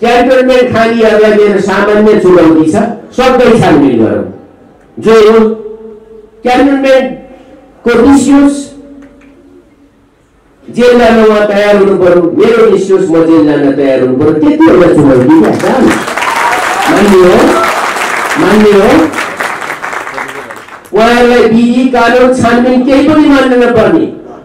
Cantonment खानीहरूलाई मेरो सामान्य चुनौती छ, सबै छानबिन गरौँ। जो क्यान्टोनमेन्टको डिस्युस जेल जान उहाँ तयार हुनु पर्यो, मेरो डिस्युस म जेल जान तयार हुनु पर्यो, त्यति एउटा चुनौती क्या मान्ने हो। उहाँहरूलाई विधि कानुन छानबिन केही पनि मान्न नपर्ने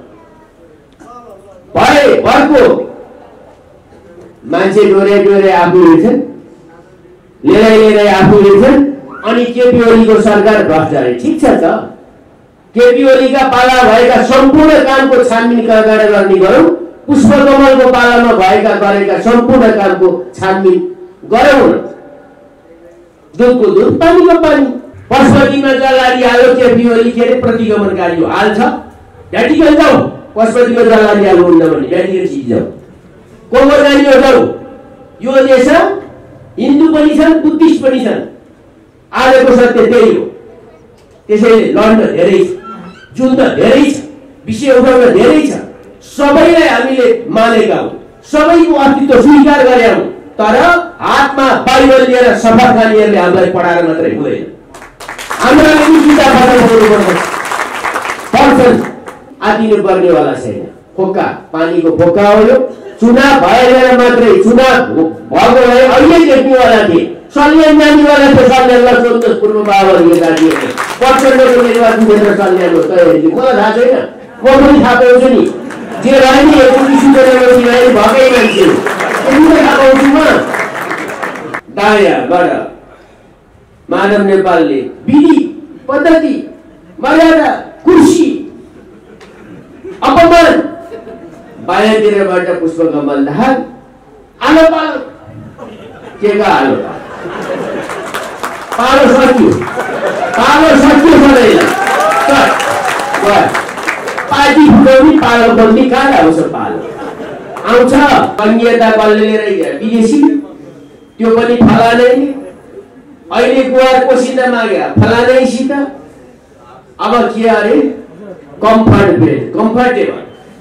भए भरको मान्छे डोरे आफू हिँड्छन्, लिएर आफू हिँड्छन्, अनि केपी ओलीको सरकार भ्रष्ट अरे। ठिक छ त, केपी ओलीका पाला भएका सम्पूर्ण कामको छानबिन कहाँबाट गर्ने गरौँ, पुष्पकमलको पालामा गरेका सम्पूर्ण कामको छानबिन गरौँ न। दुधको दुध पानीको पानी। पशुपतिमा जलारी हाल्यो केपी ओली, के अरे प्रतिगमनकारी हो, हाल्छ भ्याटिकन जाऊ, पशुपतिमा जलारी हाल्नु हुन्न भने भ्याटिकन सिट जाऊ, कोमा जाने हो जाऊ। यो देश हिन्दू पनि छन्, बुद्धिस्ट पनि छन्, आजको सत्य त्यही हो। त्यसैले लड्न धेरै छ, जुझ्न धेरै छ, विषय उठाउन धेरै छ, सबैलाई हामीले मानेका हौँ, सबैको अस्तित्व स्वीकार गरेका हौँ। तर हातमा बाइबल लिएर शपथ खानेहरूले हामीलाई पढाएर मात्रै हुँदैन, हामीलाई पनि किताब पर्छन् आदिनु पर्नेवाला छैन। फोक्का पानीको फोक्का हो यो। चुनाव भएर मात्रै, चुनाव भएको भए अहिले देख्नेवाला थिए, सल्यान जानेवाला थियो। सल्यानलाई सोध्नुहोस् पूर्व बाबुहरूले दाजुहरूले प्रचण्डको निर्वाचन क्षेत्र सल्यान हो तयारी थियो, मलाई थाहा छैन, म पनि थाहा पाउँछु नि। जे रहे नि भएकै मान्छे थाहा पाउँछु म। दायाँबाट माधव नेपालले विधि पद्धति मर्यादा कुर्सी अपमान, बायाँतिरबाट पुष्पकमल दाहाल आलो पालो के का आलो पालो सक्यो सधैँलाई पार्टी फुटाउने पालो बन्दी कहाँ आउँछ? पालो आउँछ संघीयता बलले लिएर विदेशी, त्यो पनि फलानै। अहिले गुवार कोसिन्दा मागे फलानैसित। अब के अरे कम्फर्टेबल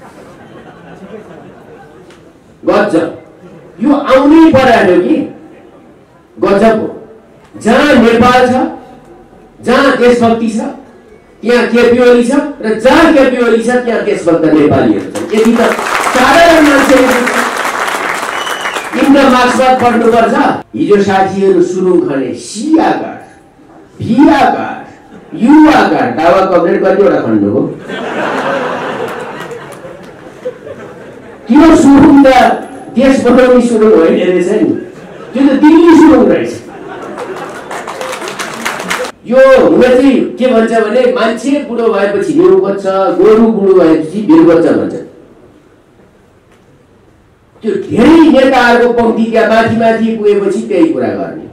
गजब, यो आउनै पर्यो कि गजब हो। जहाँ नेपाल छ, जहाँ देशभक्ति छ, त्यहाँ केपी ओली छ, र जहाँ केपी ओली छ त्यहाँ देशभक्त नेपालीहरू छन्। यदि त साधारण मान्छेले तिम्रो मार्क्सवाद पढ्नुपर्छ। हिजो साथीहरू सुरुङ खने सी आकार, भी आकार, यु आकार, दावा कम्प्लेट कतिवटा खण्ड हो? त्यो सुरुङ त देश बनाउने सुरुङ होइन रहेछ नि, त्यो त दिल्ली सुरुङ रहेछ। यो हुन चाहिँ के भन्छ भने मान्छे बुढो भएपछि न्यु बच्छ, गोरु बुढो भएपछि भिर बच्छ भन्छ। त्यो धेरै नेताहरूको पंक्ति त्यहाँ माथि पुगेपछि त्यही कुरा गर्ने।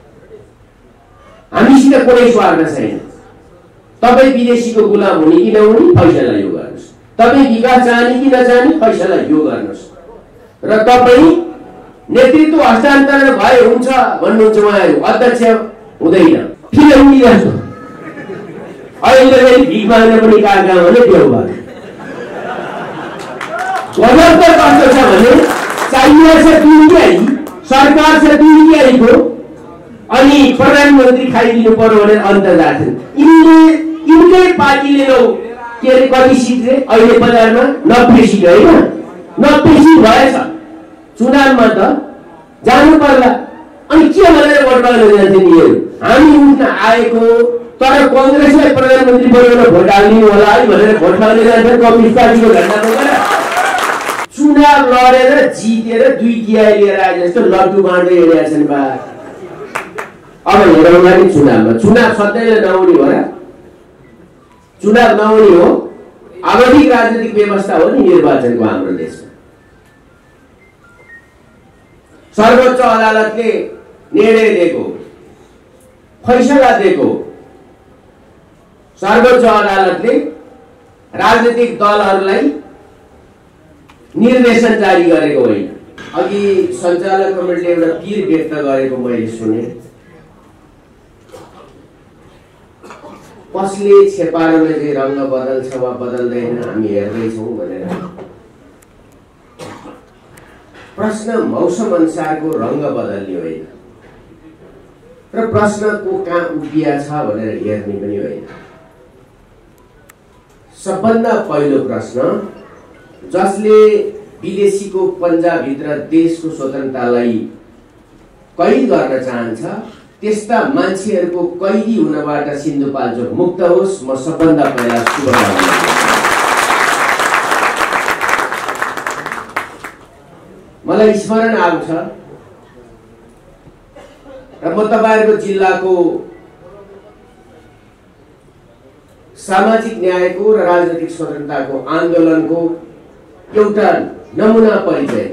हामीसित कुनै स्वार्थ छैन। तपाईँ विदेशीको गुलाम हुने कि नहुने फैसला यो गर्नुहोस्, तपाईँ विकास चाहने कि नचाहने फैसला यो गर्नुहोस्। र तपाईँ नेतृत्व हस्तान्तरण भए हुन्छ भन्नुहुन्छ उहाँहरू, अध्यक्ष हुँदैन फिल्मी जस्तो। अहिले भिख माग्न पनि कहाँ भने त्यो भयो। गजब कस्तो छ भने चाहिए छ दुनियाँ, सरकार छ दुनियाँ को, अनि प्रधानमन्त्री खाइदिनु पर्यो भनेर अन्त जान्छन्। यिनकै पार्टीले के अरे कति सिट रे अहिले बजारमा 90 सिट होइन, 90 सिट भएछ। चुनावमा त जानु पर्ला, अनि के भनेर भोट माग्न जान्छन् यिनीहरू? हामी उठ्न आएको, तर कङ्ग्रेसलाई प्रधानमन्त्री बनाउन भोट हाल्नु होला है भनेर भोट माग्न जान्छन्। कम्युनिस्ट पार्टीको झण्डा बोकेर चुनाव लडेर जितेर 2 तिहाई लिएर आए जस्तो लड्डु बाँड्दै हिँडेका छन् बा। अब हेरौँला नि चुनावमा, चुनाव सधैँले नहुने हो र? चुनाव नहुने हो, आवधिक राजनीतिक व्यवस्था हो नि निर्वाचनको हाम्रो देशमा। सर्वोच्च अदालतले निर्णय दिएको, फैसला दिएको, सर्वोच्च अदालतले राजनीतिक दलहरूलाई निर्देशन जारी गरेको होइन। अघि सञ्चालक कमिटीले एउटा पीर व्यक्त गरेको मैले सुने, कसले छेपारोले चाहिँ रङ्ग बदल्छ वा बदल्दैन हामी हेर्दैछौँ भनेर। प्रश्न मौसम अनुसारको रंग बदल्ने होइन र प्रश्नको कहाँ उभिया छ भनेर हेर्ने पनि होइन। सबभन्दा पहिलो प्रश्न जसले विदेशीको पन्जाभित्र देशको स्वतन्त्रतालाई कैद गर्न चाहन्छ त्यस्ता मान्छेहरूको कैदी हुनबाट सिन्धुपाल्चोक मुक्त होस्, म सबभन्दा पहिला शुभकामना। मलाई स्मरण आउँछ र म तपाईहरुको जिल्लाको सामाजिक न्यायको र राजनीतिक स्वतन्त्रताको आन्दोलनको एउटा नमुना परिचय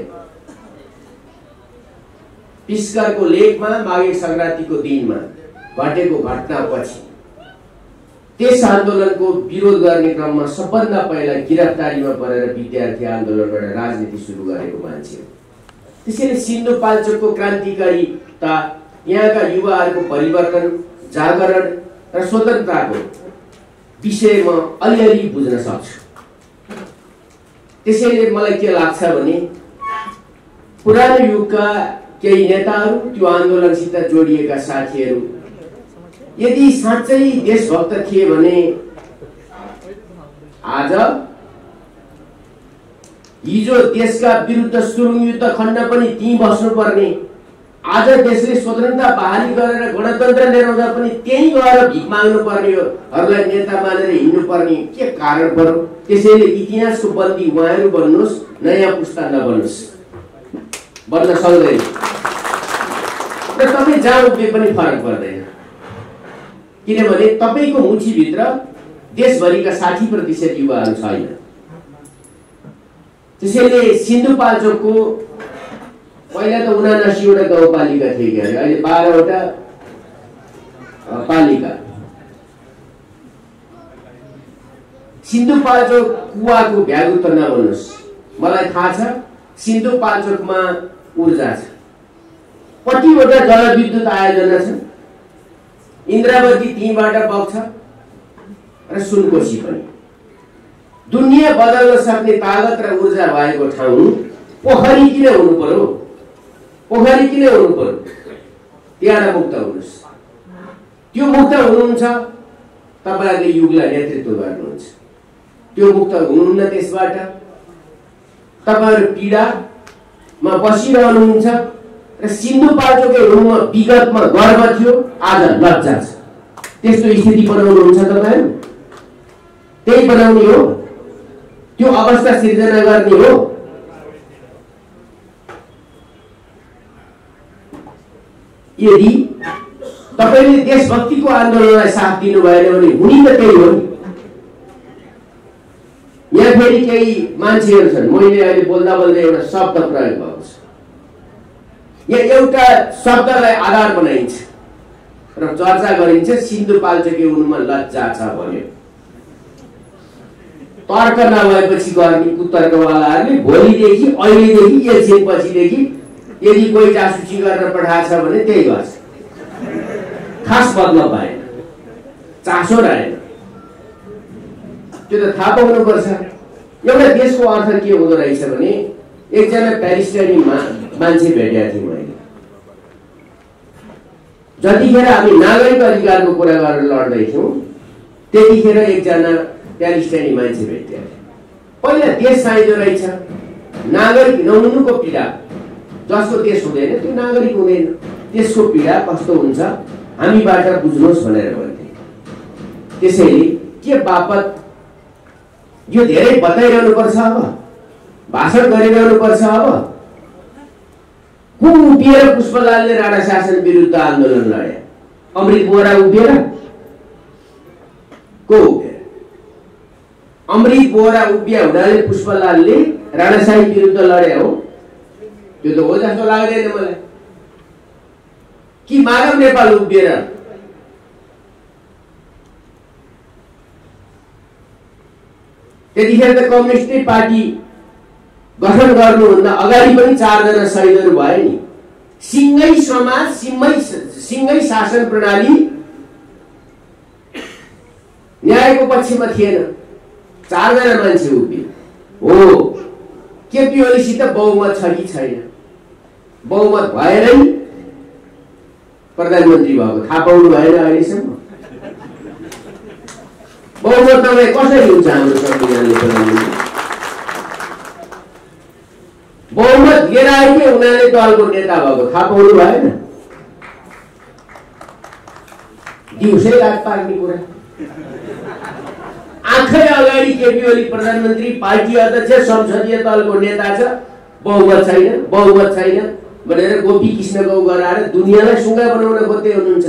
पिस्करको लेखमा माघे संक्रान्तिको दिनमा घटेको घटनापछि त्यस आन्दोलनको विरोध गर्ने क्रममा सबभन्दा पहिला गिरफ्तारीमा परेर विद्यार्थी आन्दोलनबाट राजनीति सुरु गरेको मान्छे हो। त्यसैले सिन्धुपाल्चोकको क्रान्तिकारीता, यहाँका युवाहरूको परिवर्तन, जागरण र स्वतन्त्रताको विषयमा अलिअलि बुझ्न सक्छु। त्यसैले मलाई के लाग्छ भने पुरानो युगका केही नेताहरू, त्यो आन्दोलनसित जोडिएका साथीहरू यदि साँच्चै देशभक्त थिए भने आज हिजो देशका विरुद्ध सुरुङ युद्ध खन्न पनि त्यही बस्नुपर्ने, आज देशले स्वतन्त्रता बहाली गरेर गणतन्त्र ल्याउँदा पनि त्यही गएर भिख माग्नु पर्नेहरूलाई नेता मानेर हिँड्नु पर्ने के कारण पर्यो? त्यसैले इतिहासको बन्दी उहाँहरू बन्नुहोस्, नयाँ पुस्ता नबन्नुहोस्, बन्न सक्दैन। र तपाईँ जहाँ उभिए पनि फरक पर्दैन, किनभने तपाईको मुठीभित्र देशभरिका 60% युवाहरू छैन। त्यसैले सिन्धुपाल्चोकको पहिला त 79 वटा गाउँपालिका थिए के अरे, अहिले 12 वटा पालिका। सिन्धुपाल्चोक कुवाको भ्यागुत नबन्नुहोस्। मलाई थाहा छ सिन्धुपाल्चोकमा ऊर्जा छ, कतिवटा जलविद्युत आयोजना छ, इन्द्रावती तीबाट बग्छ र सुनकोशी पनि। दुनिया बदल्न सक्ने ताकत र ऊर्जा भएको ठाउँ पोखरी किन हुनु पर्यो? पोखरी किन हुनु पर्यो? त्यहाँ मुक्त हुनुहोस्। त्यो मुक्त हुनुहुन्छ तपाईहरुले युगलाई नेतृत्व गर्नुहुन्छ। त्यो मुक्त हुनुहुन्न, त्यसबाट तपाईहरु पीडामा बसिरहनुहुन्छ र सिन्धुपाल्चोकै रूपमा विगतमा गर्व थियो, आज लज्जा छ। त्यस्तो स्थिति बनाउनुहुन्छ तपाईहरु, त्यही बनाउने हो, त्यो अवस्था सिर्जना गर्ने हो। यदि तपाईले देशभक्तिको आन्दोलनलाई साथ दिनु भएन भने हुने त त्यही हो। यहाँ फेरि केही मान्छेहरू छन्, मैले अहिले बोल्दा बोल्दै एउटा शब्द प्रयोग भएको छ, यहाँ एउटा शब्दलाई आधार बनाइन्छ र चर्चा गरिन्छ, सिन्धुपाल्चोकै हुनुमा लज्जा छ भन्यो। तर्क नभएपछि गर्ने कुतर्कवालाहरूले भोलिदेखि, अहिलेदेखि, एकछिन पछिदेखि यदि कोही जासुसी गरेर पठाएछ भने त्यही गर्छ। खास मतलब भएन, चासो रहेन, त्यो त थाहा पाउनुपर्छ। एउटा देशको अर्थ के हुँदो रहेछ भने एकजना प्यालेस्टाइनी मान्छे भेटेका थिएँ मैले। जतिखेर हामी नागरिक अधिकारको कुरा गरेर लड्दै थियौँ त्यतिखेर एकजना प्यालेस्टाइनी मान्छे भेटेका थिए। पहिला देश चाहिँदो रहेछ, नागरिक नहुनुको पीडा, जसको देश हुँदैन त्यो नागरिक हुँदैन, त्यसको पीडा कस्तो हुन्छ हामीबाट बुझ्नुहोस् भनेर भन्थे। त्यसैले के बापत यो धेरै बताइरहनु पर्छ, अब भाषण गरिरहनु पर्छ। अब को उभिएर पुष्पलालले राणा शासन विरुद्ध आन्दोलन लडे? अमृत बोहरा उभिएर? को उभिएर? अमृत बोहरा उभिया हुनाले पुष्पलालले राणाशाही विरुद्ध लडे हो? त्यो त हो जस्तो लाग्दैन मलाई। कि माधव नेपाल उभिएर त्यतिखेर त कम्युनिस्ट पार्टी गठन गर्नुभन्दा अगाडि पनि 4 जना शहीदहरू भए नि। सिंगै समाज, सिंगै शासन प्रणाली न्यायको पक्षमा थिएन, 4 जना मान्छे उभिए हो। केपी ओलीसित बहुमत छ कि छैन? बहुमत भएरै प्रधानमन्त्री भएको थाहा पाउनु भएन अहिलेसम्म। बहुमत नभए कसरी हुन्छ हाम्रो संविधानले प्रधानमन्त्री? बहुमत लिएर आएकै उनीहरूले दलको नेता भएको थाहा पाउनु भएन। दिउँसै रात पार्ने कुरा। आँखै अगाडि केपी ओली प्रधानमन्त्री, पार्टी अध्यक्ष, संसदीय दलको नेता छ, बहुमत छैन भनेर गोपी कृष्ण गौ गराएर दुनियाँलाई सुगा बनाउन खोज्दै हुनुहुन्छ।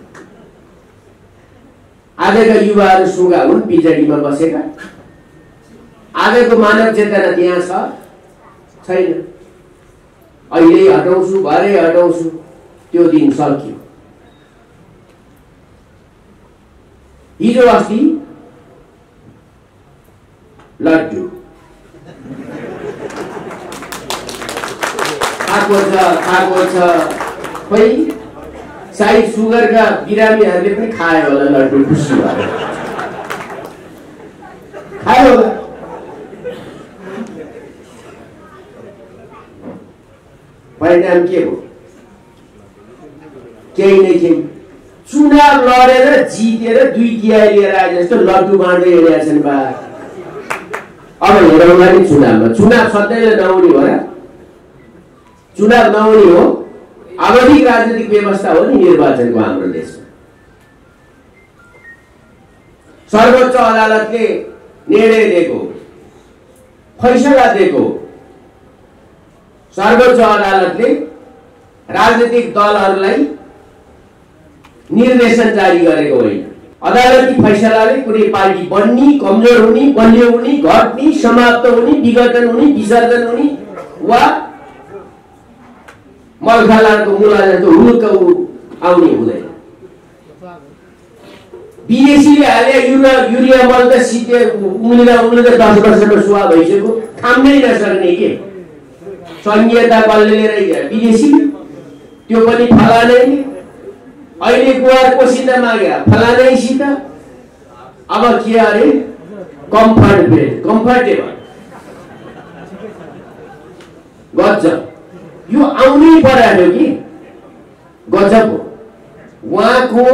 आजका युवाहरू सुगा हुन् पिजडीमा बसेका। आजको मानव चेतना त्यहाँ छैन। अहिले हटाउँछु भरे हटाउँछु त्यो दिन सकियो। हिजो अस्ति लड्डु खाएको छ खोइ सायद सुगरका बिरामीहरूले पनि खायो होला लड्डु, खुसी भएर खायो होला। परिणाम के हो? केही नै केही। चुनाव लडेर जितेर 2/3 लिएर आए जस्तो लड्डु बाँड्दै हिँडेका छन् बा। अब हेरौँला नि चुनावमा। चुनाव सधैँले नहुने हो र? चुनाव नहुने हो, आवधिक राजनीतिक व्यवस्था हो नि निर्वाचनको हाम्रो देशमा। सर्वोच्च अदालतले निर्णय दिएको, फैसला दिएको, सर्वोच्च अदालतले राजनीतिक दलहरूलाई निर्देशन जारी गरेको होइन। अदालती फैसलाले कुनै पार्टी बन्ने, कमजोर हुने, बलियो हुने, घट्ने, समाप्त हुने, विघटन हुने, विसर्जन हुने वा मलखालाको मुला जस्तो हुनुक आउने हुँदैन। विदेशीले हाले युरिया मल त सिधै उम्लिँदा 10 वर्षको सुवा भइसक्यो, थाम्नै नसक्ने के संहिता कसले लिएर विदेशी त्यो पनि फलानै। अहिले गुवार कोसिन्दा मागेर फलानैसित अब के अरे कम्फर्टेबल गजब यो आउनै पर्यो कि गजब हो। उहाँको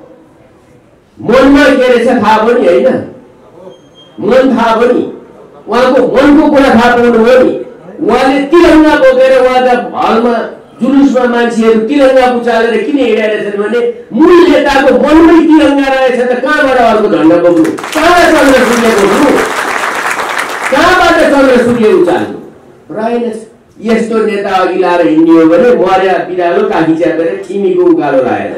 मनमा के रहेछ थाहा पनि होइन, मन थाहा पनि, उहाँको मनको कुरा थाहा पाउनु हो नि। उहाँले तिरङ्गा बोकेर उहाँका हलमा जुलुसमा मान्छेहरू तिरङ्गा उचालेर किन हिँडिरहेछन् भने मूल नेताको मनमै तिरङ्गा रहेछ त कहाँबाट अर्को झन्डा बोक्नु, कहाँबाट चन्द्र सूर्य बोक्नु, कहाँबाट चन्द्र सूर्य उचाल्नु रहेन। यस्तो नेता अघि लाएर हिँड्ने हो भने मर्या बिरालो काखी च्यापेर ठिमीको उकालो लागेर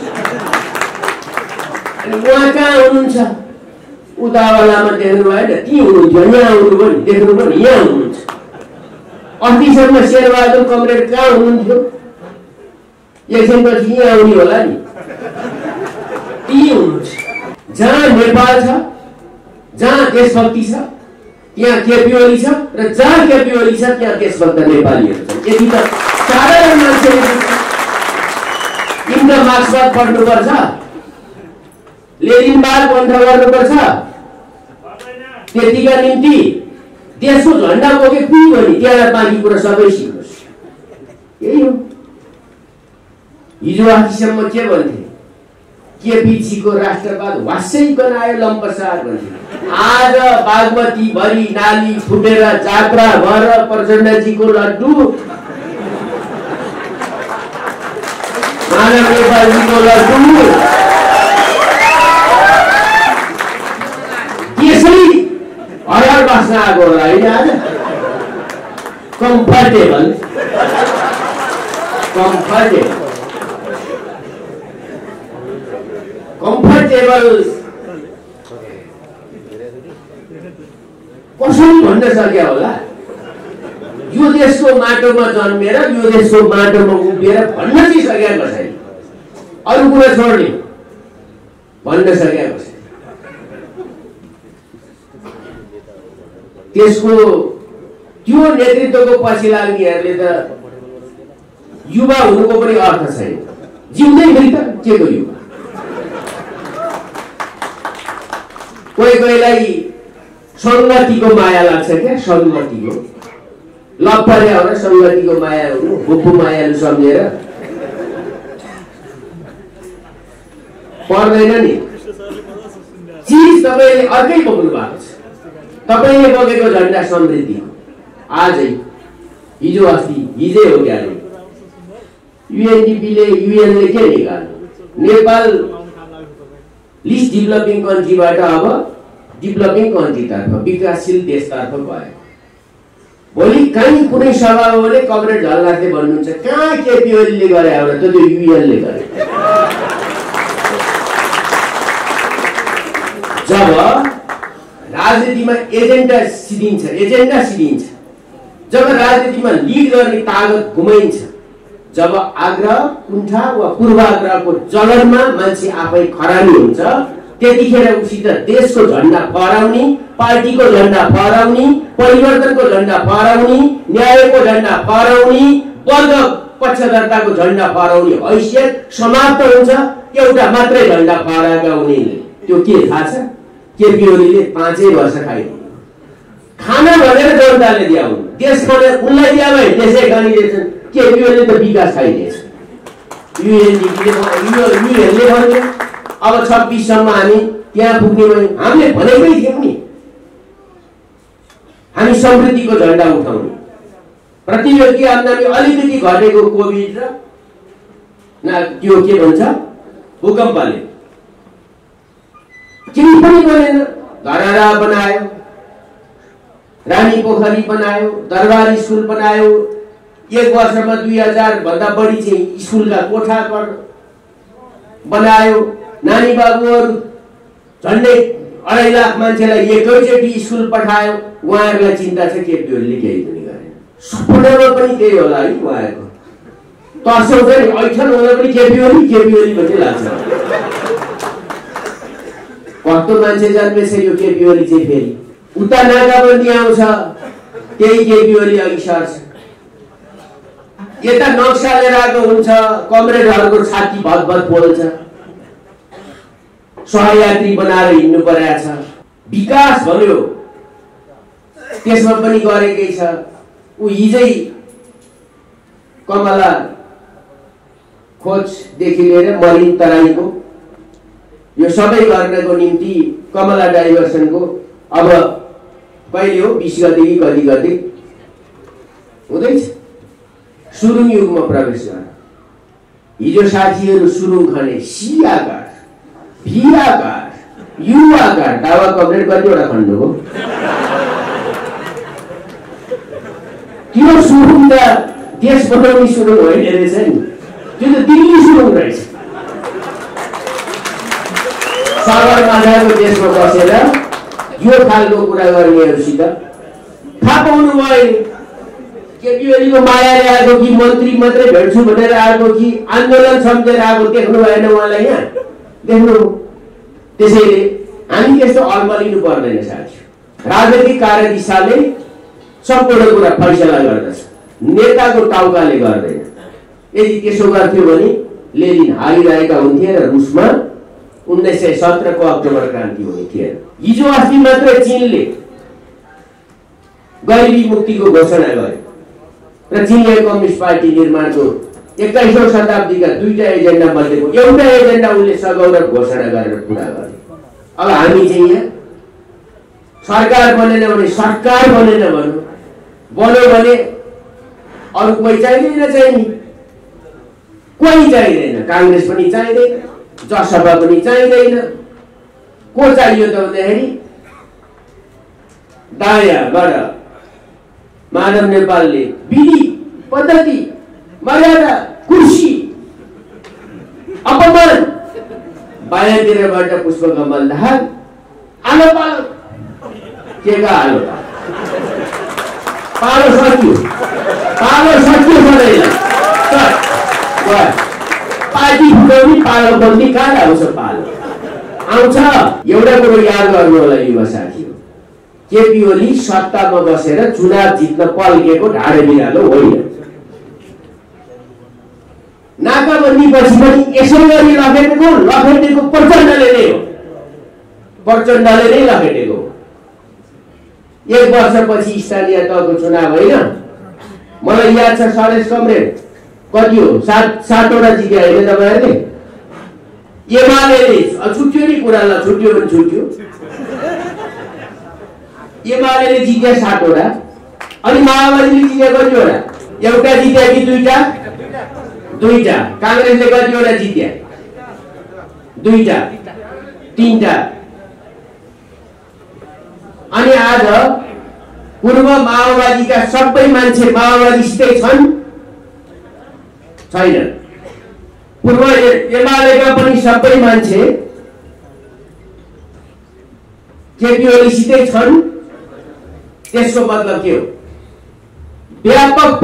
अनि उहाँ कहाँ हुनुहुन्छ? उतावलामा देख्नु भएन, ती हुनुहुन्थ्यो, यहाँ आउनुभयो नि, देख्नु पनि यहाँ हुनुहुन्छ। अस्तिसम्म शेरबहादुर कमरेड कहाँ हुनुहुन्थ्यो? एकछिनपछि यहाँ आउने होला नि, ती हुनुहुन्छ। जहाँ नेपाल छ, जहाँ देशभक्ति छ त्यहाँ केपी ओली छ, र जहाँ केपी ओली छ त्यहाँ देशभक्त नेपालीहरू छन्। यति त साधारण मान्छेले इन्द्र मार्क्सवाद पढ्नुपर्छ, लेनिनवाद बन्द गर्नुपर्छ, त्यतिका निम्ति देशको झन्डा बोके पुग्यो भने त्यहाँ बाँकी कुरा सबै सिक्नुहोस्। यही हो। हिजो अस्तिसम्म के भन्थे? केपीजीको राष्ट्रवाद वासै बनायो लम्पसार भन्थे। आज बागमती भरी नाली फुटेर जात्रा भएर प्रचण्डजीको लड्डु, मानव नेपालजीको लड्डु त्यसै हरार बाँच्न आएको होला होइन? आज कम्फर्टेबल कसरी भन्न सक्या होला? यो देशको माटोमा जन्मेर यो देशको माटोमा उभिएर भन्न चाहिँ सकेको छैन। अरू कुरा छोड्ने भन्न सकेको छैन। त्यसको त्यो नेतृत्वको पछि लाग्नेहरूले त युवा हुनुको पनि अर्थ छैन। जिउँदै फेरि त के को युवा? कोहीलाई सङ्गतिको माया लाग्छ क्या, सङ्गतिको लप्पले हो र संगतिको माया हुनु बुबु मायालु सम्झेर पर्दैन नि। चिज तपाईले अर्कै बोक्नु भएको छ। तपाईले बोकेको झण्डा समृद्धि आजै हिजो अस्ति हिजै हो क्या युएनडीपीले युएनले के निकाल्यो नेपाल लिस्ट डेभलपिङ कन्ट्रीबाट अब डेभलपिङ कन्ट्रीतर्फ विकासशील देशतर्फ गयो। भोलि कहीँ कुनै सभाले कमरेड झलनाथले भन्नुहुन्छ कहाँ केपी ओलीले गरे हो र त त्यो युएनले गरे। जब राजनीतिमा एजेन्डा सिदिन्छ जब राजनीतिमा लिड गर्ने तागत गुमाइन्छ जब आग्रह कुण्ठा वा पूर्वाग्रहको जलनमा मान्छे आफै खरानी हुन्छ त्यतिखेर उसित देशको झण्डा फहराउने पार्टीको झण्डा फहराउने परिवर्तनको झण्डा फहराउने न्यायको झण्डा फहराउने वर्ग पक्षधरताको झण्डा फहराउने हैसियत समाप्त हुन्छ एउटा मात्रै झण्डा फहराएका उनीले। त्यो के थाहा छ? केपी ओलीले 5 वर्ष खाइदिए खाना भनेर जनताले दिया हुन् देश खाने उनलाई दिया भए देशै खानिदिएछन्। केपी ओलीले त विकास खाइदिएछ। युएनले भन्यो अब 26 सम्म हामी त्यहाँ पुग्ने भयौँ। हामीले भनेकै थियौँ नि हामी समृद्धिको झण्डा उठाउने। प्रति व्यक्ति आम्दानी अलिकति घटेको कोभिड र त्यो के भन्छ भूकम्पले केही पनि बनेन। धरारा बनायो, रानी पोखरी बनायो, दरबार स्कुल बनायो, 1 वर्षमा 2000 भन्दा बढी चाहिँ स्कुलका कोठा बनायो। नानी बाबुहरू झन्डै 2.5 लाख मान्छेलाई एकैचोटि स्कुल पठायो। उहाँहरूलाई चिन्ता छ केपी ओलीले केही पनि गरेन। सपनामा पनि त्यही होला है उहाँहरूको तर्साउँछ नि ऐठन होला पनि केपी ओली भन्ने लाग्छ। कस्तो मान्छे जन्मेछ यो केपी ओली चाहिँ फेरि उता नाकाबन्दी आउँछ त्यही केपी ओली अघि सर्छ। यता नक्सा लिएर आएको हुन्छ कमरेडहरूको छाती भतभत पोल्छ। सहयात्री बनाएर हिँड्नु परेको छ। विकास भन्यो त्यसमा पनि गरेकै छ। ऊ हिजै कमला खोजदेखि लिएर मरिन तराईको यो सबै गर्नको निम्ति कमला डाइभर्सनको अब कहिले हो 20 गते कि कति गते हुँदैछ सुरुङ युगमा प्रवेश गर। हिजो साथीहरू सुरुङ खने सी आकार भी आकार यु आकार दावा कमरेड कतिवटा खण्ड हो त्यो सुरुङ त देश बनाउने सुरुङ होइन रहेछ नि त्यो त दिल्ली सुरुङ रहेछ। सगरमाथाको देशमा बसेर यो खालको कुरा गर्नेहरूसित थाहा पाउनु भयो केपी ओलीको मायाले आएको कि मन्त्री मात्रै भेट्छु भनेर आएको कि आन्दोलन सम्झेर आएको देख्नु भएन उहाँलाई यहाँ देख्नु। त्यसैले हामी त्यस्तो अल्मलिनु पर्दैन साथी। राजनीतिक कार्यदिशाले सम्पूर्ण कुरा फैसला गर्दछ नेताको टाउकाले गर्दैन। यदि त्यसो गर्थ्यो भने लेनिन हारिरहेका हुन्थे र रुसमा 1917 को अक्टोबर क्रान्ति हुने थिएन। हिजो अस्ति मात्र चीनले गरिबी मुक्तिको घोषणा गर्यो र चीनिया कम्युनिस्ट पार्टी निर्माणको 21औं शताब्दीका दुईटा एजेन्डा मध्येको एउटा एजेन्डा उनले सगौरव घोषणा गरेर पुरा गरे। अब हामी चाहिँ यहाँ सरकार बनेन भने सरकार बनेन बन्यो भने अरू कोही चाहिँदैन चाहिने कोही चाहिँदैन। कांग्रेस पनि चाहिँदैन जसपा पनि चाहिँदैन। को चाहियो त भन्दाखेरि दायाँबाट माधव नेपालले विधि पद्धति मर्यादा कुर्सी अपमान बायाँतिरबाट पुष्पकमल दाहाल आलो पालो के का आलो पालो सक्यो सधैँ पार्टी फुटाउने पालो बन्दी कहाँ आउँछ पालो आउँछ। एउटा कुरो याद गर्नु होला युवा साथीहरू केपी ओली सत्तामा बसेर चुनाव जित्न पल्केको ढाडे बिरालो होइन। नाकाबन्दी पछि पनि यसो गरी लखेटेको प्रचण्डले नै हो। प्रचण्डले नै लखेटेको। 1 वर्षपछि स्थानीय तहको चुनाव होइन मलाई याद छ सरेश कमरेड कति हो 7वटा जित्यो होइन तपाईहरुले एमालेले छुट्यो नि कुरालाई छुट्यो भने छुट्यो एमालेले जित्यो 7वटा अनि माओवादीले जित्यो कतिवटा एउटा जित्यो कि दुईटा कांग्रेसले कतिवटा जित्यो दुईटा तीनटा अनि आज पूर्व माओवादीका सबै मान्छे माओवादीसितै छन् छैन पूर्व एमालेका पनि सबै मान्छे केपी ओलीसितै छन् त्यसको मतलब के हो व्यापक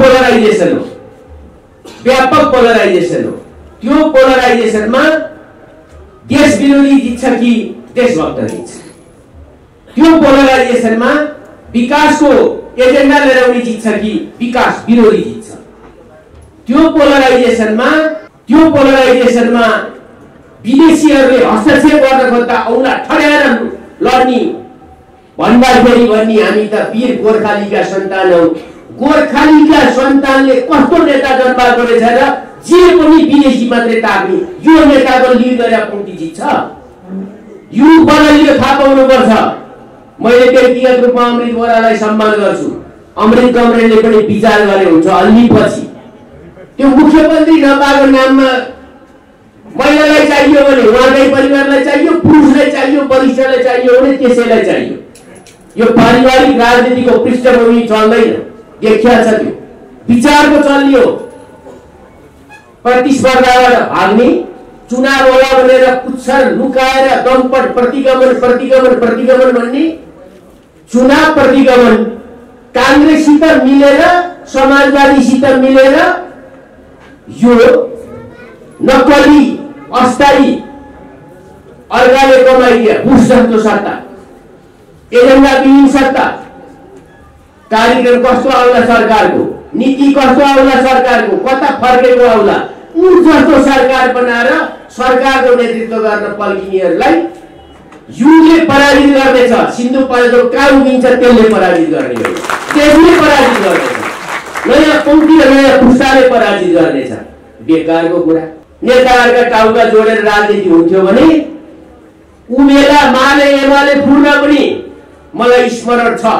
पोलराइजेसन हो त्यो पोलराइजेसनमा देश विरोधी जित्छ कि देशभक्त जित्छ त्यो पोलराइजेसनमा विकासको एजेन्डा लिएर उनी जित्छ कि विकास विरोधी जित्छ त्यो पोलराइजेसनमा विदेशीहरूले हस्तक्षेप गर्न खोज्दा औला ठड्याएर लड्ने भन्दाखेरि भन्ने हामी त वीर गोर्खालीका सन्तान हौ गोर्खालीका सन्तानले कस्तो नेता जन्माएको रहेछ र जे पनि विदेशी मात्रै ताक्ने यो नेताको लिड गरेर पङ्क्ति जित्छ यो बदलियो थाहा पाउनुपर्छ मैले व्यक्तिगत रूपमा अमृत बोरालाई सम्मान गर्छु अमृत कमरेडले पनि विचार गरे हुन्छ अलि पछि त्यो मुख्यमन्त्री नपाएको नाममा महिलालाई चाहियो भने उहाँकै परिवारलाई चाहियो पुरुषलाई चाहियो वरिष्ठलाई चाहियो भने त्यसैलाई चाहियो यो पारिवारिक राजनीतिको पृष्ठभूमि चल्दैन देखिया छ त्यो विचारको चल्यो प्रतिस्पर्धाबाट भाग्ने चुनाव होला भनेर पुच्छर लुकाएर दम्पट प्रतिगमन भन्ने चुनाव प्रतिगमन कांग्रेससित मिलेर समाजवादीसित मिलेर यो नक्कली अस्थायी अर्काले कमाइदिया बुश जस्तो सत्ता एजेन्डा विहीन सत्ता कार्यक्रम कस्तो आउला सरकारको नीति कस्तो आउला सरकारको कता फर्केको आउला उ जस्तो सरकार बनाएर सरकारको नेतृत्व गर्न पल्किनेहरूलाई युले पराजित गर्नेछ सिन्धुपाल्चोक कहाँ उभिन्छ त्यसले पराजित गर्ने हो त्यसले पराजित गर्नेछ नयाँ पङ्क्ति र नयाँ पुस्ताले पराजित गर्नेछ बेकारको कुरा नेताहरूका टाउका जोडेर राजनीति हुन्थ्यो भने उमेला माले एमाले फुर्न पनि मलाई स्मरण छ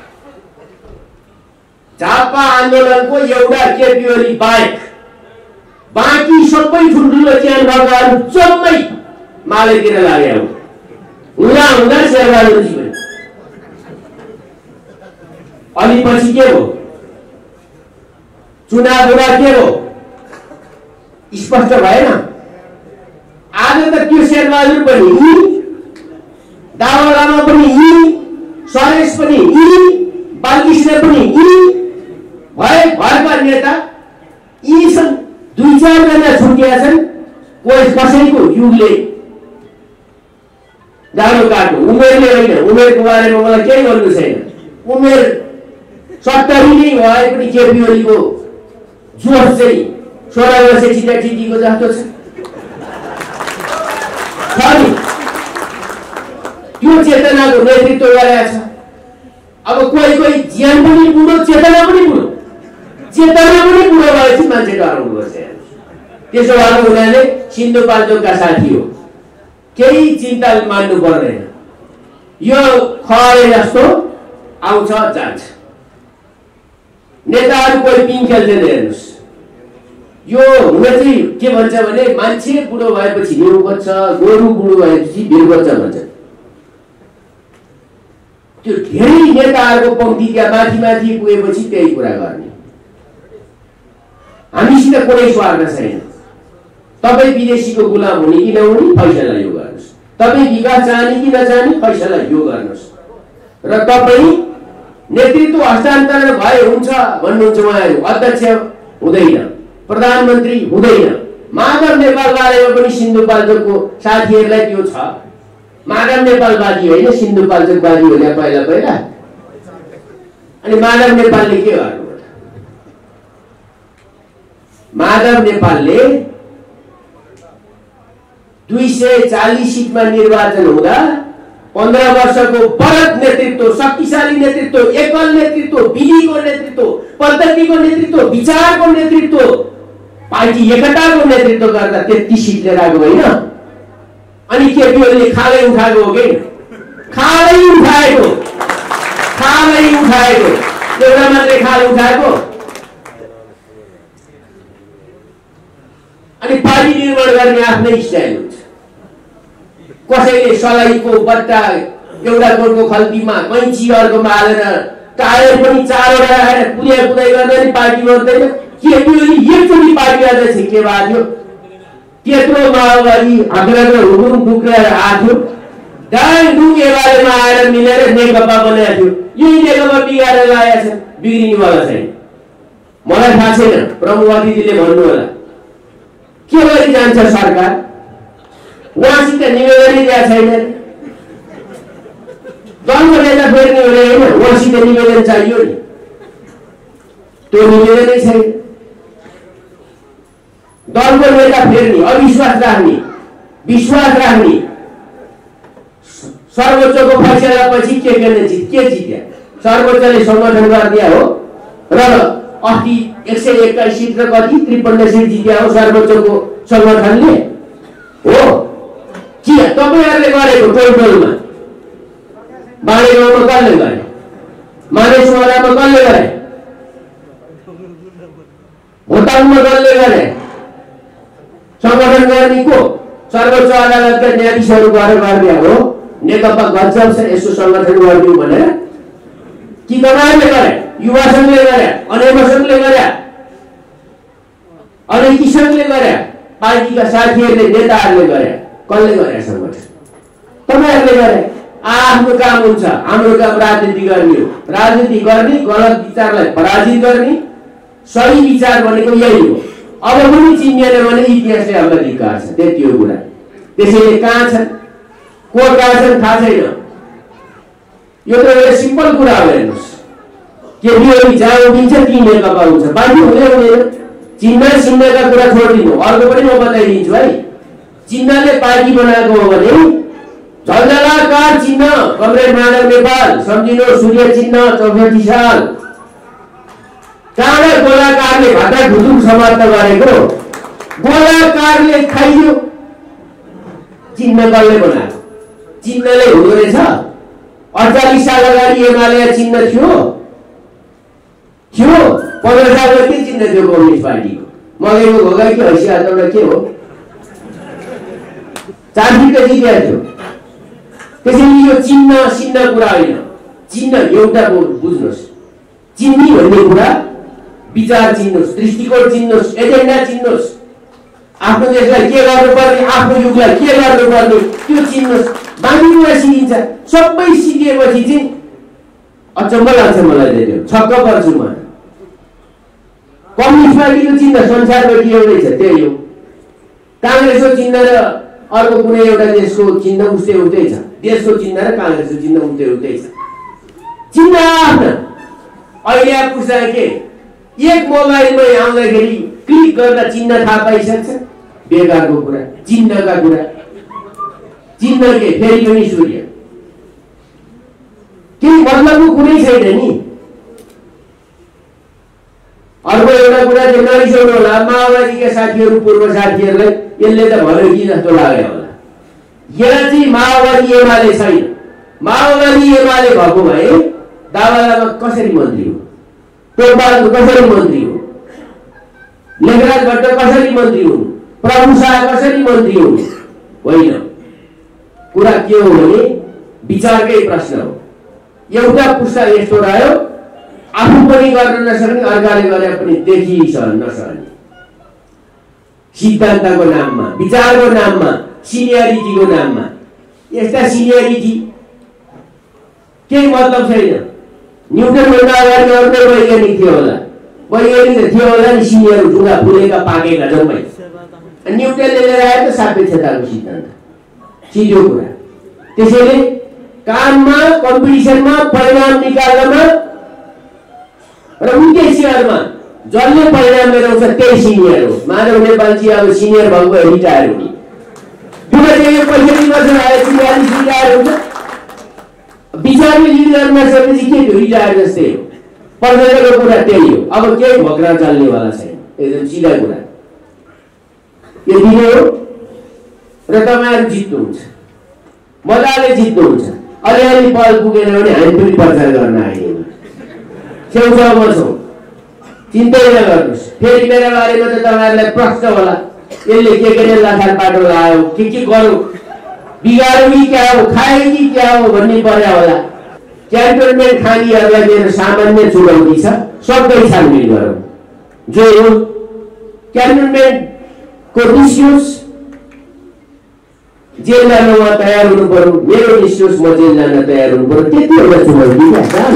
झापा आन्दोलनको एउटा केपी ओली बाहेक बाँकी सबै ठुल्ठुलो च्यान भएकाहरू जम्मै मालेतिर लागे हुँदा शेरबहादुरजी पनि अलि पछि के हो चुनाव हुँदा के हो स्पष्ट भएन आज त त्यो शेरबहादुर पनि दावा लामा पनि सरेश पनि बालकृष्ण पनि भएका नेता यी छन् 2-4 जना छुट्टिया छन् कसैको युगले जाडो काट्नु उमेरले होइन उमेरको बारेमा मलाई केही भन्नु छैन उमेर 70 नै भए पनि केपी ओलीको जोस चाहिँ 16 वर्ष छिटाछिटीको जस्तो छ नि त्यो चेतनाको नेतृत्व गरेको छ अब कोही ज्यान पनि बुढो चेतना पनि बुढो भएपछि मान्छे डराउनु पर्छ त्यसो भएको हुनाले सिन्धुपाल्चोकका साथी हो केही चिन्ता मान्नु पर्दैन यो खरे जस्तो आउँछ जान्छ नेताहरू कोही पिङ खेल्दैन हेर्नुहोस् यो हुन चाहिँ के भन्छ भने मान्छे बुढो भएपछि हिउँ बच्छ गोरु बुढो भएपछि भिर बच्छ भन्छ त्यो धेरै नेताहरूको पंक्ति त्यहाँ माथि पुगेपछि त्यही कुरा गर्ने हामीसित कुनै स्वार्थ छैन तपाई विदेशीको गुलाम हुने कि नहुने फैसला यो गर्नुस् तपाई विकास चाहने कि नचाहने फैसला यो गर्नुस् र तपाई नेतृत्व हस्तान्तरण भए हुन्छ भन्नुहुन्छ उहाँहरू अध्यक्ष हुँदैन प्रधानमन्त्री हुँदैन माधव नेपाल बारेमा पनि सिन्धुपाल्चोकको साथीहरूलाई त्यो छ माधव नेपालवादी होइन सिन्धुपाल्चोकवादी हो पहिला अनि माधव नेपालले के गर्नु माधव नेपालले 240 सिटमा निर्वाचन हुँदा 15 वर्षको बृहत नेतृत्व, शक्तिशाली नेतृत्व, एकल नेतृत्व, विधिको नेतृत्व, पद्धतिको नेतृत्व, विचारको नेतृत्व, पार्टी एकताको नेतृत्व गर्दा 33 सिट लिएर आएको होइन। अनि केपी ओलीले खालै उठाएको हो कि? खालै उठाएको, एउटा मात्रै खाल उठाएको। अनि पार्टी निर्माण गर्ने आफ्नै स्टाइल हुन्छ। कसैले सलाइको बट्टा एउटा गोठको खल्तीमा कैँची अर्कोमा हालेर टायर पनि 4 वटा राखेर कुदाइ गर्दा नि पार्टी गर्दैन। केपी ओली एकचोटि पार्टी अध्यक्ष के भएको थियो? त्यत्रो माओवादी हकलेर हुकुम टुक्राएर आएको थियो। डाङडुङ एमालेमा आएर मिलेर नेकपा बनाएको थियो। यही नेकपा बिगारेर ल्याएको छ, बिग्रिनेवाला छैन। मलाई थाहा छैन, प्रमुख अतिथिले भन्नु होला के गरी जान्छ सरकार। उहाँसित निवेदनै दिएको छैन। दलको नेता फेर्ने हो होइन, उहाँसित निवेदन चाहियो नि, त्यो निवेदनै छैन। दलको नेता फेर्ने, अविश्वास राख्ने, विश्वास राख्ने, सर्वोच्चको फैसलापछि के जित्या? सर्वोच्चले संगठन गरिदिया हो र अस्ति 121 सिट र कति 53 सिट जित्या हो सर्वोच्चको संगठनले हो। के तपाईहरुले गरेको टोलटोलमा बाँडेगाउँमा कसले गरे? मानेसवाडामा कसले गरे? भोटाङमा कसले गरे? संगठन गर्ने को? सर्वोच्च अदालतका न्यायाधीशहरू गएर गरिदिया हो। नेकपा गजब छ यसो संगठन गरिदियो भनेर कि तपाईँले गरे? युवा संघले गरे, अनेक संघले गरे, अनेक किसानले गरे, पार्टीका साथीहरूले नेताहरूले गरे। कसले गरे संगठन? तपाईहरुले गरे। आफ्नो काम हुन्छ, हाम्रो काम राजनीति गर्ने हो। राजनीति गर्ने, गलत विचारलाई पराजित गर्ने, सही विचार भनेको यही हो। अब पनि चिनिएन भने इतिहासले हामीलाई धिक्कार छ, त्यति हो कुरा। त्यसैले कहाँ छन्, को कहाँ छन् थाहा छैन। यो त एउटा सिम्पल कुरा हो। हेर्नुहोस्, केपी ओली जहाँ उभिन्छ ती नेकपा हुन्छ, बाँकी हुँदैन। चिन्हका कुरा छोडिदिनु, अर्को पनि म बताइदिन्छु है। चिन्हले पार्टी बनाएको हो भने झलझलाकार चिन्ह कमरेड माधव नेपाल, सम्झिनु सूर्य चिन्ह 64 साल काँडा गोलाकारले भाटा ढुढुङ समाप्त गरेको, गोलाकारले खाइयो। चिन्ह कसले बनाएको? चिन्हले हुँदो रहेछ। 48 साल अगाडि एमाले चिन्ह थियो 15 सालमा के चिन्ह थियो कम्युनिस्ट पार्टीको? मगैको घोगा कि हैसियत एउटा के हो? चार्जिटै जितेको थियो। त्यसैले यो चिन्ह कुरा होइन। चिन्ह एउटा बुझ्नुहोस्, चिन्नी भन्ने कुरा विचार चिन्नुहोस्, दृष्टिकोण चिन्नुहोस्, एजेन्डा चिन्नुहोस्, आफ्नो देशलाई के गर्नुपर्ने, आफ्नो युगलाई के गर्नुपर्ने त्यो चिन्नुहोस्। बाँकी कुरा सिकिन्छ। सबै सिकिएपछि चाहिँ अचम्म लाग्छ मलाई। त्यो छक्क पर्छु म। कम्युनिस्ट पार्टीको चिन्ह संसारभरि एउटै छ, त्यही हो। कांग्रेसको चिन्ह र अर्को कुनै एउटा देशको चिन्ह उस्तै छ। देशको चिन्ह र कांग्रेसको चिन्ह उस्तै छ। चिन्ह आफ्नो अहिले पुस्ता के एक मोबाइलमै आउँदाखेरि क्लिक गर्दा चिन्ह थाहा पाइसक्छ। बेकारको कुरा, चिन्हका कुरा। चिन्ह के फेरि पनि सूर्य, केही मतलबको कुनै छैन नि। अर्को एउटा कुरा चाहिँ नरिसाउनु होला, माओवादीका साथीहरू पूर्व साथीहरूलाई यसले त भयो कि जस्तो लाग्यो होला। यहाँ चाहिँ माओवादी एमाले छैन। माओवादी एमाले भएको भए दावालामा कसरी मन्त्री हो, टोलपाल कसरी मन्त्री हो, लेखराज भट्ट कसरी मन्त्री हुन्, प्रभु शाह कसरी मन्त्री हुन्? होइन। कुरा के हो भने विचारकै प्रश्न हो। एउटा पुस्ता यस्तो रह्यो, आफू पनि गर्न नसक्ने, अर्काले गरे पनि देखि नसक्ने। सिद्धान्तको नाममा, विचारको नाममा, सिनियरिटीको नाममा यस्ता सिनियरिटी केही मतलब छैन। न्युटन भन्दा अगाडि अर्कै वैज्ञानिक थियो होला, वैज्ञानिक थियो होला नि, सिनियर ढुङ्गा फुलेका पाकेका जम्मै। न्युटनले लिएर आयो त सापेक्षताको सिद्धान्त, सिधो कुरा। त्यसैले काममा, कम्पिटिसनमा, परिणाम निकाल्नमा र उद्देश्यहरूमा जसले परिणाम लिएर त्यही सिनियर हो। माधव नेपालजी अब सिनियर भएको रिटायर हुने, यो पैसा रिटायर हुन्छ। विचारले लिड गर्न नसकेपछि के थियो? रिटायर जस्तै हो। प्रजाको कुरा त्यही हो। अब केही भोक्रा चल्नेवाला छैन, एकदम सिधा कुरा। यति नै हो र तपाईँहरू जित्नुहुन्छ, मजाले जित्नुहुन्छ। अलिअलि बल पुगेन भने हामी पनि प्रचार गर्न आइदिउँ, छेउछाउमा छौँ, चिन्तै नगर्नुहोस्। फेरि मेरो बारेमा त तपाईँहरूलाई प्रश्न होला, यसले के लाथार पाटो लगायो, के गर्यो, बिगार्यो कि क्या हो, खायो कि क्या हो भन्ने पर्या होला। क्यान्टोनमेन्ट खानीहरूलाई मेरो सामान्य चुनौती छ, सबै छानबिन गरौँ। जो हो क्यान्टोनमेन्टको निस्कियोस्, जेल जान उहाँ तयार हुनु पर्यो, मेरो निस्कियोस् म जेल जान तयार हुनु पर्यो। त्यति एउटा चुनौती क्या,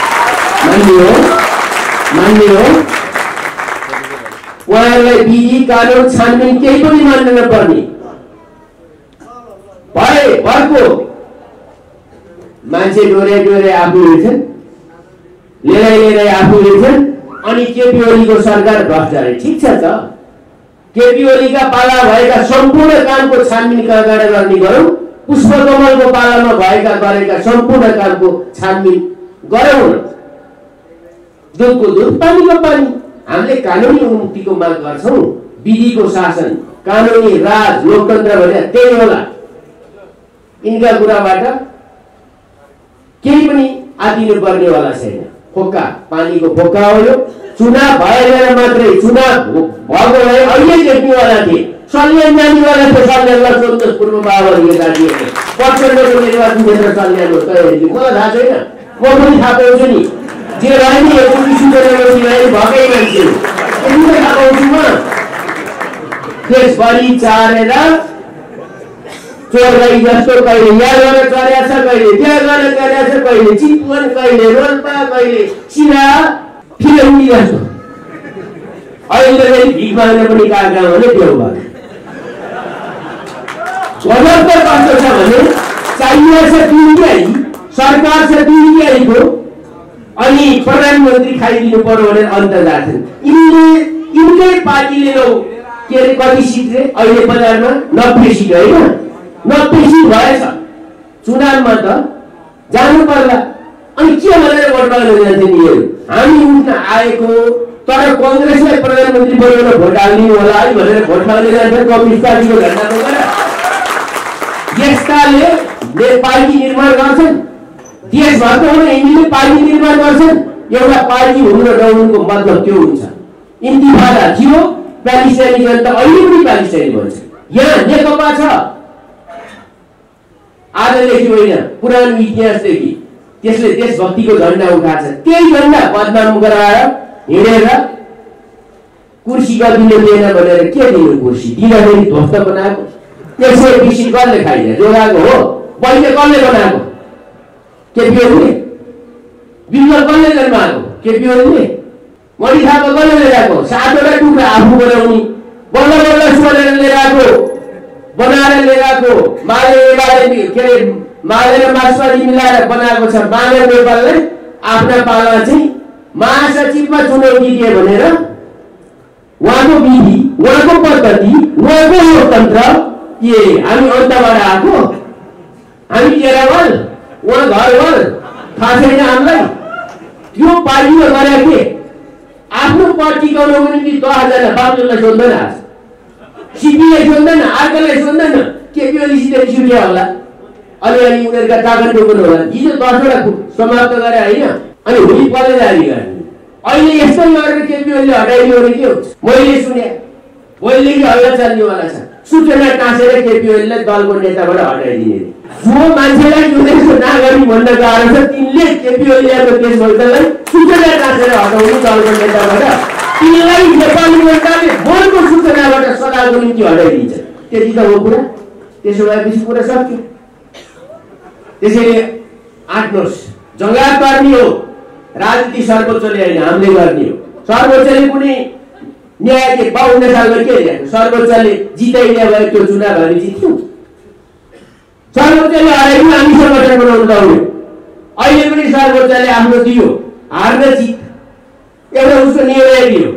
मान्ने हो। उहाँहरूलाई विधि कानुन छानबिन केही पनि मान्नु नपर्ने भए अर्को मान्छे डोरे आफू हिँड्छन्, लिएर आफू हिँड्छन्। अनि केपी ओलीको सरकार भ्रष्ट अरे। ठिक छ त, केपी ओलीका पाला भएका सम्पूर्ण कामको छानबिन कहाँबाट गर्ने गरौँ। पुष्पकमलको पालामा गरेका सम्पूर्ण कामको छानबिन गरौँ न। दुधको दुध, पानीको पानी। हामीले कानुनी उन्नतिको माग गर्छौँ। विधिको शासन, कानुनी राज, लोकतन्त्र भने त्यही होला। यिनका कुराबाट केही पनि आदिनु पर्नेवाला छैन। फोक्का, पानीको फोक्का हो यो। चुनाव भएर मात्रै, चुनाव भएको भए अहिले देख्नेवाला थिए, सल्यान जानेवाला थियो। सल्यानलाई सोध्नुहोस्, पूर्व बाबुहरूले गाडिएको प्रचण्डको निर्वाचन क्षेत्र सल्यान हो। मलाई थाहा छैन, म पनि थाहा पाउँछु नि। जे रहे नि भएकै मान्छे यति थाहा पाउँछु म। देशभरि चारेर चोरलाई जस्तो कहिले यहाँ गएर चढेको छ, कहिले त्यहाँ गएर चढेको छ, कहिले चितवन, कहिले रोल्पा, कहिले सिधा फिल्मी जस्तो। अहिले चाहिँ भिख माग्न पनि कहाँ भने त्यो भयो। गजब त कस्तो छ भने चाहिए छ दुनियाँ, सरकार छ दुनियाँको, अनि प्रधानमन्त्री खाइदिनु पर्यो भनेर अन्त जान्छन्। यिनकै पार्टीले के अरे कति सिट रे अहिले बजारमा 90 सिट होइन, 90 सिट भएछ। चुनावमा त जानु पर्ला। अनि के भनेर भोट माग्न जान्छ नि? हामी उठ्न आएको, तर कङ्ग्रेसलाई प्रधानमन्त्री बनाउन भोट हाल्नु होला है भनेर भोट माग्न जान्छ। कम्युनिस्ट पार्टीको झन्डा बोकेर यस्ताले पार्टी निर्माण गर्छन्। देशभरको यिनीले पार्टी निर्माण गर्छन्। एउटा पार्टी हुनु र नहुनुको मतलब त्यो हुन्छ। इन्तिफादा थियो, प्यालेस्टाइनी जनता अहिले पनि प्यालेस्टाइनी भन्छ। यहाँ नेकपा छ, आजदेखि होइन, पुरानो इतिहासदेखि त्यसले देशभक्तिको झन्डा उठाएको छ। त्यही झन्डा बदनाम गराएर हिँडेर कुर्सी गदिने लिएन भनेर के दिनु? कुर्सी दिँदाखेरि ध्वस्त बनाएको। 120 सिट कसले खाइदियो? जोगाएको हो। पहिले कसले बनाएको? केपी ओलीले। बिमल कसले जन्माएको? केपी ओलीले। मणि थापा कसले लिएर आएको? 7वटा टुक्रा आफू बनाउने, बल्ल बल्ल सोलेर लिएर आएको, बनाएर लिएर आएको। माले र मार्क्सवादी मिलाएर बनाएको छ। मानव नेपालले आफ्ना पाला चाहिँ महासचिवमा चुनौती दिए भनेर उहाँको विधि, उहाँको पद्धति, उहाँको लोकतन्त्र हामी अन्तबाट आएको, हामी केरावल, उहाँ घरवल, थाहा छैन हामीलाई। त्यो पार्टीमा गरे के? आफ्नो पार्टी टिकाउनको निम्ति 10,000 बाबुलाई सोध्दैन, सिपीलाई सोध्दैन, अर्कालाई सोध्दैन। केपी ओलीसित छुट्या होला, अलिअलि उनीहरूका तागत डोक्नु होला। हिजो 10वटा समाप्त गरे होइन, अनि भोलि पल्ले जारी गर्ने। अहिले यस्तो गरेर केपी ओलीले हटाइदियो भने के हुन्छ? मैले सुने भोलिदेखि हल्ला चल्नेवाला छ। सूचना टाँसेर केपी ओलीलाई दलको नेताबाट हटाइदिने। जो मान्छेलाई उनीहरूको नागरिक भन्न गाह्रो छ, तिनले केपी ओलीको केस भएकालाई सूचना टाँसेर हटाउने दलको नेताबाट। तिनलाई नेपाली जनताले बोलको सूचनाबाट सदाको निम्ति हटाइदिन्छ। त्यति त हो कुरा। त्यसो भएपछि कुरा सक्यो। त्यसैले आँट्नुहोस्, जङ्गार पार्ने हो। राजनीति सर्वोच्चले होइन, हामीले गर्ने हो। सर्वोच्चले कुनै न्याय के 52 सालमा के ल्याएको? सर्वोच्चले जिताइदिया भए त्यो चुनाव हामी जित्यौँ। सर्वोच्चले हराइदियो, हामी संगठन बनाउनु दौड्यो। अहिले पनि सर्वोच्चले आफ्नो दियो, हार्न जित एउटा उसको निर्णय दियो।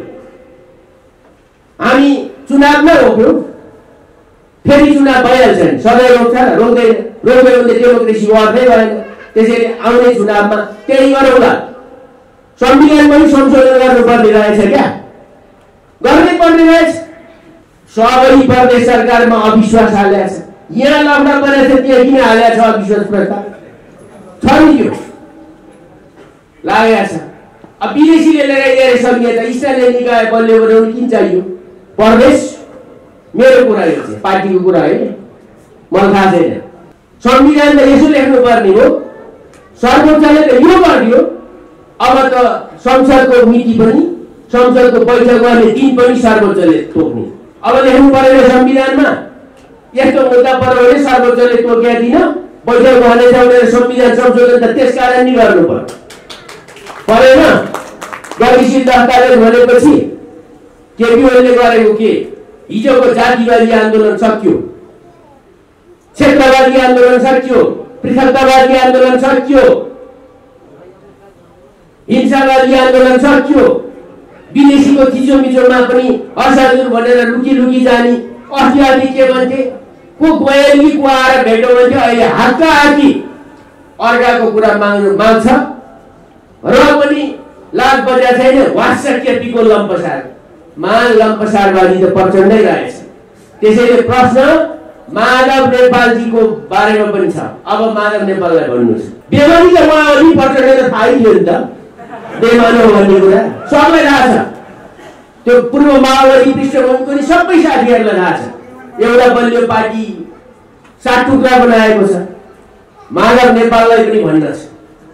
हामी चुनावमा रोक्यौँ, फेरि चुनाव भइहाल्छ नि। सधैँ रोक्छ र रोक्दैन? रोक्यो भने डेमोक्रेसीको अर्थै भएन। त्यसैले आउने चुनावमा त्यही गरौँला। संविधान पनि संशोधन गर्नुपर्ने रहेछ क्या, गर्नै पर्ने रहेछ। सबै प्रदेश सरकारमा अविश्वास हालेको छ। यहाँ लकडाउन गरेछ, त्यहाँ किन हालेको छ अविश्वास प्रस्ताव? छ नि त्यो लागेको छ। अब विदेशीले लगाइदिएर संहिता स्थानीय निकाय बलियो बनाउनु किन चाहियो? प्रदेश मेरो कुरा यो चाहिँ पार्टीको कुरा होइन, मलाई थाहा छैन। संविधानमा यसो लेख्नु पर्ने हो, सर्वोच्चले त यो गरिदियो। अब त संसदको मिति पनि, संसदको बैठक गर्ने दिन पनि सर्वोच्चले तोक्ने। अब लेख्नु परेन संविधानमा, यस्तो मुद्दा पर्यो भने सर्वोच्चले तोकेका दिन बैठक भनेछ भनेर संविधान संशोधन त त्यसकारण नि गर्नु परेन। गतिशील दस्तावेज भनेपछि केपी ओलीले गरेको के? हिजोको जातिवादी आन्दोलन सकियो, क्षेत्रवादी आन्दोलन सकियो, पृथकतावादी आन्दोलन सकियो, हिंसावादी आन्दोलन सकियो। विदेशीको थिचोमिचोमा पनि असाधुर भनेर लुकी लुकी जाने। अस्ति के भन्थे? को गएर कि को आएर भेटो भन्थ्यो। अहिले हातका हाती अर्काको कुरा माग्छ र पनि लाज बजा छैन। वाट्सएप केपीको लम्पसार, महान लम्पसारवादी त प्रचण्डै रहेछ। त्यसैले प्रश्न माधव नेपालजीको बारेमा पनि छ। अब माधव नेपाललाई भन्नुहोस्, बेमानी त उहाँ अलि प्रचण्डले त थाहै थियो नि त बेमानी हो भन्ने कुरा सबैलाई थाहा छ। त्यो पूर्व माओवादी पृष्ठभूमिको नि सबै साथीहरूलाई थाहा छ। एउटा बलियो पार्टी 7 टुक्रा बनाएको छ। माधव नेपाललाई पनि भन्न छ,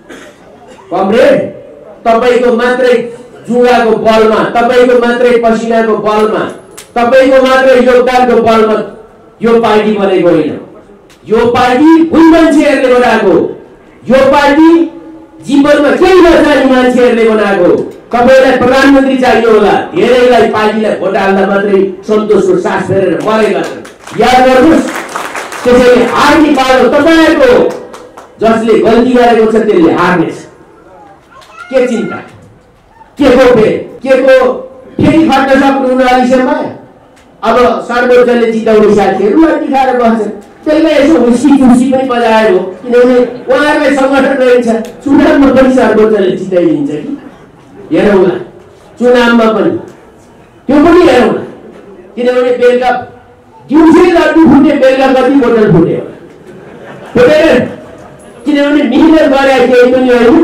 कमरेड तपाईको मात्रै जुगाको बलमा, तपाईको मात्रै पसिनाको बलमा, तपाईको मात्रै योगदानको बलमा यो पार्टी बनेको होइन। यो पार्टी भुल मान्छेहरूले बनाएको, यो पार्टी जीवनमा केही नजाने मान्छेहरूले बनाएको। तपाईलाई प्रधानमन्त्री चाहियो होला, धेरैलाई पार्टीलाई भोट हाल्दा मात्रै सन्तोषको सास फेरेर मरेका छन्, याद गर्नुहोस्। त्यसैले हार्ने पालो तपाईको, जसले गल्ती गरेको छ त्यसले हार्नेछ। के चिन्ता, के को फेरि खट्न सक्नुहुन्न अहिलेसम्म? अब सर्वोच्चले जिताउने साथीहरूलाई दिखाएर बस्छ। त्यसले यसो हुसी खुसी पनि बजाएको, किनभने उहाँहरूलाई सङ्गठन रहन्छ। चुनावमा पनि सर्वोच्चले जिताइदिन्छ कि हेरौँला, चुनावमा पनि त्यो पनि हेरौँला। किनभने बेलुका दिउँसै लड्डु फुटे, बेलुका कति बोतल फुट्यो फुटेन? किनभने मिहिनेत गरे केही पनि होइन।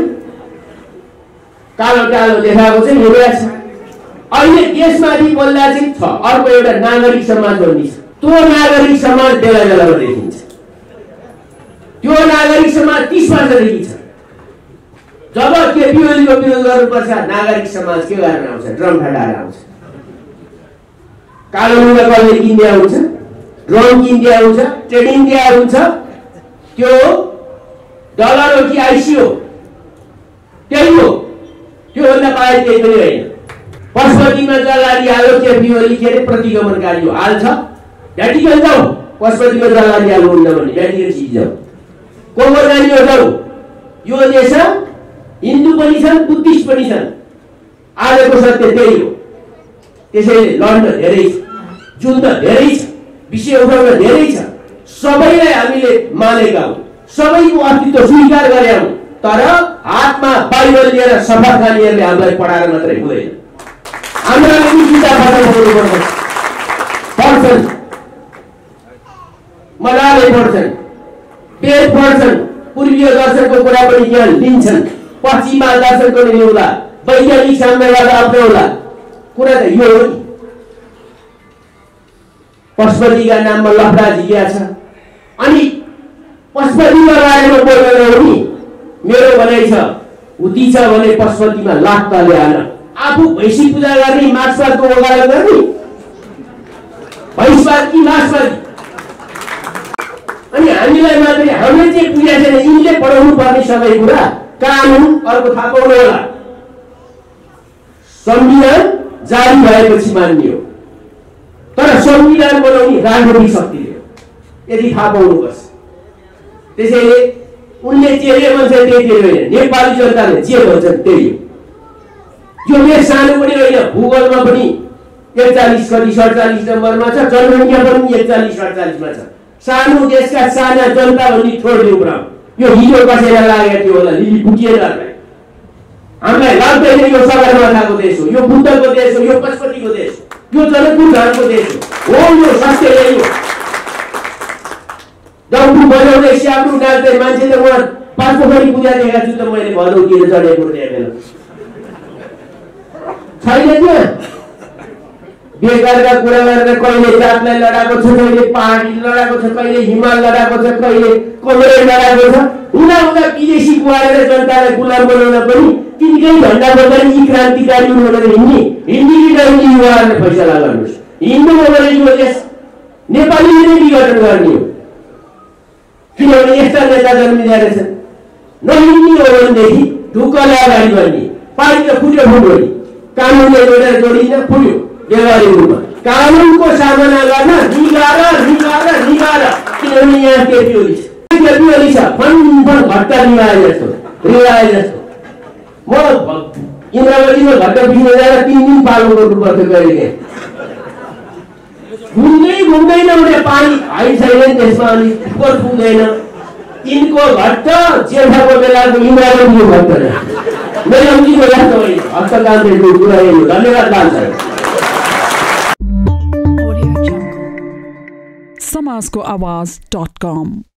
कालो कालो देखाएको चाहिँ हेरेको छ। अहिले देशमाथि बोल्दा चाहिँ छ अर्को एउटा नागरिक समाज भन्ने छ। त्यो नागरिक समाज बेला बेलामा देखिन्छ। त्यो नागरिक समाज 30 वर्षदेखि छ। जब केपी ओलीको विरोध गर्नुपर्छ, नागरिक समाज के गर्न आउँछ? ड्रम ठडाएर आउँछ। कालो लुगा कसले किन्दिया हुन्छ? ड्रम किन्दिया हुन्छ, ट्रेनिङ दिया हुन्छ। त्यो डलर हो कि आइसियो? त्यही हो। त्योभन्दा बाहेक केही पनि होइन। पशुपतिमा जलाली हालो केपी ओली, के अरे प्रतिगमनकारी हो, हाल्छ। भ्याटिकन जाऊ, पशुपतिमा जलाली हाल्नु हुन्न भने भ्याटिकन सिटी जाऊ, कोमो जाने हो जाऊ। यो देश हिन्दू पनि छन्, बुद्धिस्ट पनि छन्। आजको सत्य त्यही हो। त्यसैले लड्न धेरै छ, जुझ्न धेरै छ, विषय उठाउन धेरै छ। सबैलाई हामीले मानेका हौँ, सबैको अस्तित्व स्वीकार गरेका हौँ। तर हातमा बाइबल लिएर शपथ खानेहरूले हामीलाई पढाएर मात्रै हुँदैन। हाम्रा पनि किताब पढ्छन्, मजाले पढ्छन्, वेद पढ्छन्, पूर्वीय दर्शनको कुरा पनि ज्ञान लिन्छन्, पश्चिमा दर्शनको नि लिउँला, वैज्ञानिक साम्यवाद अप्नाउला। कुरा त यो हो नि। पशुपतिका नाममा लफडा झिकिया छ। अनि पशुपतिका बारेमा बोल्न हो नि, मेरो भनाइ छ, उति छ भने पशुपतिमा लाख तले हाल। आफू भैँसी पूजा गर्ने, मार्क्सवादको वकालत गर्ने, भैँसवाद कि मार्क्सवादी? अनि हामीलाई मात्रै, हामीले चाहिँ पूजा छैन, यिनले पढाउनु पर्ने सबै कुरा कानुन अर्को थाहा पाउनु होला। संविधान जारी भएपछि मान्ने हो, तर संविधान बनाउने राजनीतिक शक्तिले हो, यदि थाहा पाउनुपर्छ। त्यसैले उनले जे भन्छ त्यही होइन, नेपाली जनताले जे भन्छन् त्यही हो। यो देश सानो पनि होइन, भूगोलमा पनि 41 कति 47 नम्बरमा छ, जनसङ्ख्या पनि 41-48 मा छ। सानो देशका साना जनता भन्ने छोड्ने उब्राम यो हिजो कसैलाई लागेको थियो होला लिलिपुटिएरहरूलाई। हामीलाई लाग्दैन यो सगरमाथाको देश हो, यो बुद्धको देश हो, यो पशुपतिको देश हो, यो जनकपुर धामको देश हो, यो स्वास्थ्य यही हो। डम्फु बजाउँदै स्याब्रु नाच्दै मान्छे त उहाँ 5 पोखरी पूजा देखेको छु त मैले भदौतिर चढेको त्यहाँ बेला छैन त्यहाँ। बेकारका कुरा गरेर कहिले जातलाई लडाएको छ, कहिले पहाडी लडाएको छ, कहिले हिमाल लडाएको छ, कहिले कमरे लडाएको छ। हुँदा हुँदा विदेशी बुहारेर जनतालाई गुलाम बनाउन पनि तिनकै झन्डा बोकेर यी क्रान्तिकारी भनेर हिन्दी कि युवाहरूले फैसला गर्नुहोस्। हिन्दू हो भने यो देश नेपालीले नै विघटन गर्ने हो, किनभने यस्ता नेता जन्मिँदा रहेछन्। नहिन्दी हो भनेदेखि ढुक्कले अगाडि बढ्ने, पार्टी त फुट्यो फुट्यो, कानुनले जोडेर जोडिन फुट्यो व्यवहारिक रूपमा। कानुनको सामना गर्न निगार किनभने यहाँ केपी ओली छ, फन घट्टा रिवाए जस्तो। म इन्द्रावतीमा घट्टा पिस्न जाँदा 3 दिन पालो गर्नु पर्थ्यो कहिले। घुम्दैन उनीहरू, पानी हाइ छैन त्यसमा, अनि कोट पुग्दैन। तिनको घट्टा जेठाको बेलाको इन्द्रावतीको घट्टा मेरो उनीको जस्तो होइन। हस्तकान्तिको कुरा यही हो। धन्यवाद लाल। समाजको आवाज.com